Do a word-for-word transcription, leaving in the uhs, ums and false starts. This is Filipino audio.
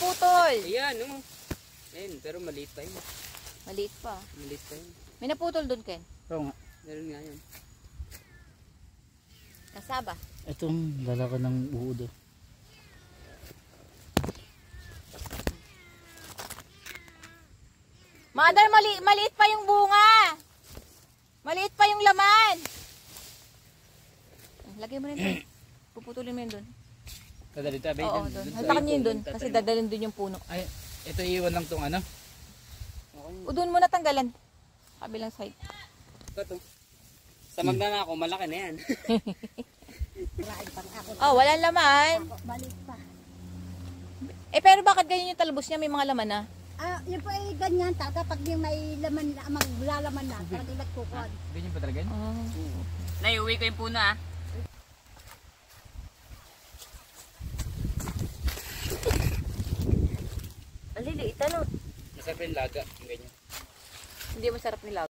naputol. Ayan, no. Ayan, pero maliit pa yun. Maliit pa. Maliit pa yun. May naputol doon, Ken. Oo nga. Meron nga yun. Kasaba. Itong lalaki ng uod. Mother, mali maliit pa yung bunga. Maliit pa yung laman. Lagay mo rin doon. Puputulin mo yun doon. Kada dito, abay. Oo, doon. Hapakan niyo yun doon. Kasi dadalhin doon yung puno. Ay, ito iiwan lang tong ano. O doon mo natanggalan. Kabilang side. Ito to. Sa magdana ako, malaki na yan. Oh, walang laman. Balik pa. Eh, pero bakit ganyan yung talbos niya? May mga laman na. Ah, yun po ay ganyan talaga pag yung may laman na, maglalaman na, talagang nagkukon. Ganyan ba talaga yun? Oh. Nay, uwi ko yung puno ah. Aliliit, ano? Masarap yung laga. Ganyan. Hindi masarap nila.